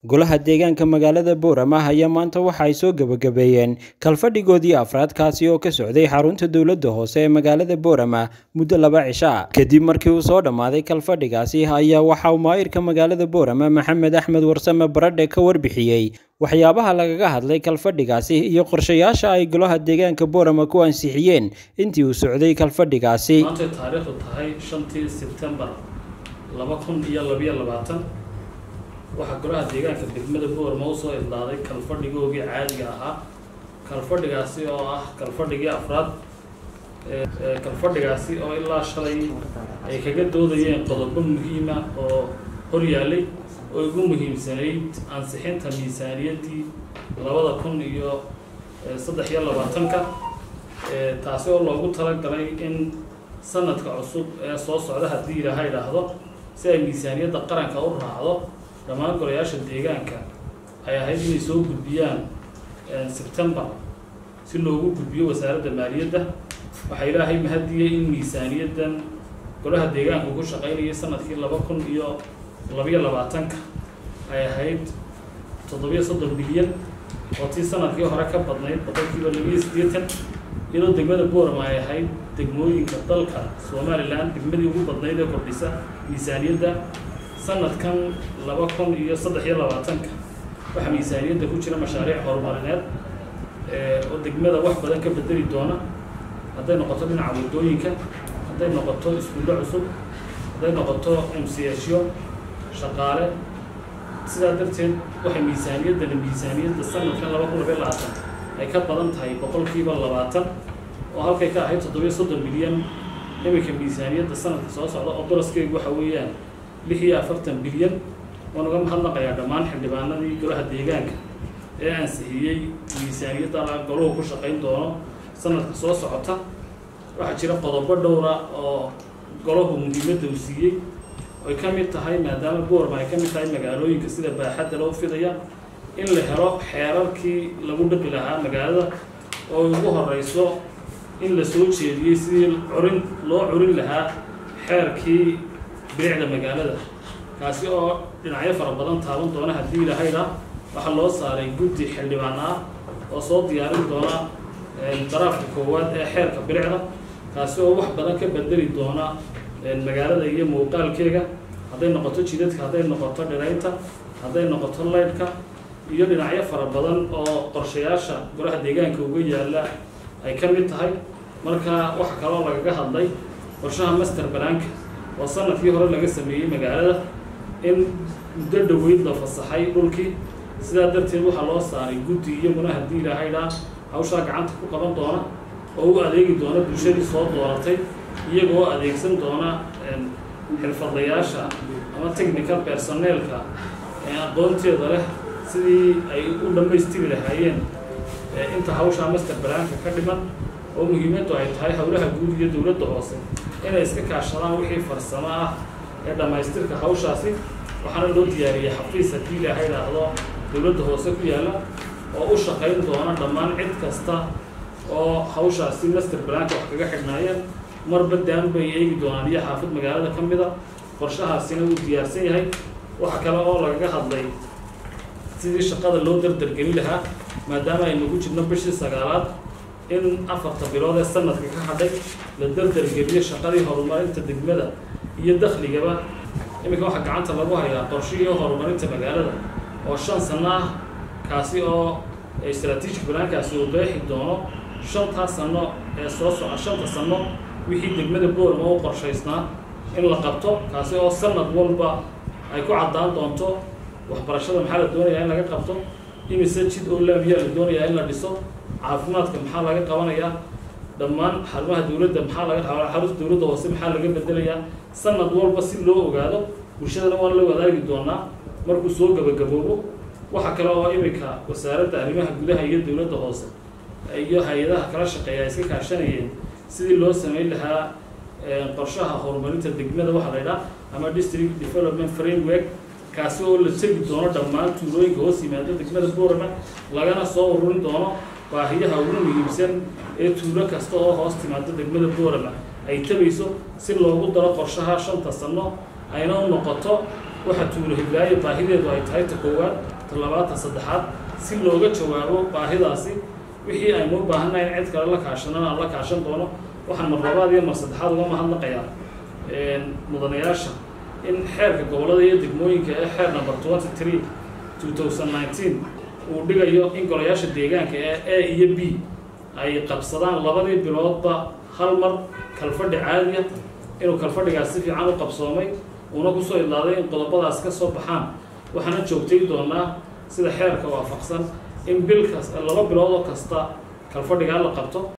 golaha deegaanka magaalada Boorama ayaa maanta waxa ay soo gabagabeeyeen kalfadhigoodii afraad kaasi oo ka socday xarunta dawladda hoose ee magaalada Boorama muddo 2 cisho ah kadib markii uu soo dhamaaday kalfadhigaasi ayaa waxa uu maayirka magaalada Boorama Maxamed Axmed Warsame Baradhe ka warbixiyay waxyaabaha lagaga hadlay kalfadhigaasi iyo qorshayaasha ay golaha deegaanka Boorama ku ansixiyeen intii uu socday kalfadhigaasi maanta taariikhdu tahay 5 September 2022 waxa golaha deegaanka degmada Boorama uu soo idlaaday kalfadhigoodii caadiga ahaa kalfadhigaasi oo ah kalfadhigii afraad kalfadhigaasi oo ilaa shalay ay kaga doodayeen qodobo muhiim ah oo hor yaalay oo ugu muhiimsanayd ansixinta miisaaniyadii 2023 taasi oo loogu talagalay in sanadka cusub ee soo socda hadii Ilaahay raahdo si ay miisaaniyadda qaranka u raacdo dhammaan golayaasha deegaanka ay ahayd inay soo gudbiyaan September si loogu gudbiyo wasaaradda maaliyadda waxa Ilaahay mahadiyay in miisaaniyaddan golaha deegaanka ugu shaqeynayay sanadkii 2022 ay ahayd 730 bilyan oo tii sanadkii hore ka badnayd 280 iyadoo degmada Boorama ay ahayd degmooyinka dalka Somaliland degmadii ugu badnayd ee kordhisa miisaaniyadda sanadkan 2023 waxa miisaaniyadda ku jira mashaariic horumarineed oo degmada wax badan ka bedeli doona haday noqoto dhinaca wadooyinka haday noqoto iskuulo cusub haday noqoto MCSyo shaqaale sidaa darteed waxa miisaaniyadda sanadkan 2022 ay ka badan tahay 20% oo halkay ka ahayd 730 bilyan imika miisaaniyadda sanadka soo socda oo doraskeedu waxa weeyaan 46 bilyan oo naga mahadnaqayaa dhammaan xildhibaanadii golaha deegaanka ee ansixiyay miisaaniyadda goluhu ku shaqeyn doono sanadka soo socota waxa jira qodobo dhowr ah oo goluhu muhiimadda u siiyay oo ka mid tahay maadaama Boorama ay ka mid tahay magaalooyinka sida baaxadda loo fidaya in la helo xeerarkii lagu dhaqi lahaa magaalada oo ugu horeyso in la soo jeediyay sidii loo curin lahaa xeerkii bilicda magaalada kaasi oo dhinacyo fara badan taaban doona hadii Ilaahay waxa loo saaray guddi xildhibaan ah oo soo diyaarin doona darafka koowaad ee xeerka bilicda kaasi oo wax badan ka bedeli doona magaalada iyo muuqaalkeega haday noqoto jidadka haday noqoto dhiraynta haday noqoto lightka iyo dhinacyo fara badan oo qorshayaasha golaha deegaanka uga yaala ay ka mid tahay marka waxa kale oo lagaga hadlay qorshaha master plan oo sanadkii hore laga sameeyay magaalada in muddo dhaweyd la fasaxay dhulkii sidaa darteed waxa loo saaray guddi iyaguna hadii Ilaahay hawsha gacanta ku qaban doona oo u adeegi doona bulshadii soo dooratay iyagoo adeegsan doona xirfadlayaasha ama technical personnelka ee aqoonteeda leh sidii ay u dhameystiri lahaayeen inta hawsha master plan ka dhiman oo muhiimaddu ay tahay hawlaha guud iyo dawladda hoose inay iska kaashadaan wixii farsamo ah ee dhamaystirka hawshaasi waxaana loo diyaariyay xafiis hadii Ilaahay raahdo dawladda hoose ku yaala oo u shaqeyn doona dhammaan cid kasta oo hawshaasi master plan wax kaga xidhnaayeen marba daan bay eegi doonaan iyo xaafid magaalada ka mid ah qorshahaasina uu diyaarsan yahay waxa kale oo lagaga hadlay sidii shaqada loo dardargelin lahaa maadaama ay nagu jirno bishii 9aad in 4 bilood ee sanadka ka hadhay la dardargeliyo shaqadii horumarinta degmada iyo dakhligaba imika waxa gacanta lagu hayaa qorshiyo horumarinta magaalada oo 5 sano ah kaasi oo strategic plan-kaasi uu qeexi doono 5 sano ee soo socda 5 sano wixii degmada Boorama oo qorshaysnaa in la qabto kaasi oo sanad walba ay ku cadaan doonto waxbarashada maxaa la doonayaa in laga qabto imise jid oo laamiya la doonayaa in la dhiso caafimaadka maxaa laga qabanayaa dhammaan xarumaha dawladda maxaa laga qabaa xarunta dawladda hoose maxaa laga bedelayaa sanad walba si loo ogaado bulshadana waa la wadaagi doonaa markuu soo gabagaboobo waxa kale oo imika wasaaradda arrimaha gudaha iyo dawladda hoose iyo hay'adaha kala shaqeeya iska kaashanayeen sidii loo sameyn lahaa qorshaha horumarinta degmada waxa la yiraahdaa ama district development framework kaasi oo la tagi doono dhammaan tuulooyinka hoos yimaada degmada Boorama lagana soo ururin doono baahiyaha ugu muhiimsan ee tuulo kasta oo hoos timaada degmada Boorama ay tabayso si loogu daro qorshaha 5 sano ayna u noqoto waxa tuulo hiblaayo baahideedu ay tahay ta koowaad ta labaad ta saddexaad si looga jawaabo baahidaasi wixii aynu u baahannahay in cid kale la kaashanana aan la kaashan doono waxaan mar labaad iyo mar saddexaad uga mahadnaqayaa mudanayaasha in xeerka gobollada iyo degmooyinka ee xeer number 23 2019 uu dhigayo in golayaasha deegaanka ee A iyo B ay qabsadaan labadii biloodba hal mar kalfadhi caadiya inuu kalfadhigaas si fiican u qabsoomay una ku soo idlaaday in qodobadaas ka soo baxaan waxaana joogtay doonaa sida xeerka waafaqsan in bil kasta laba bilood oo kasta kalfadhiga la qabto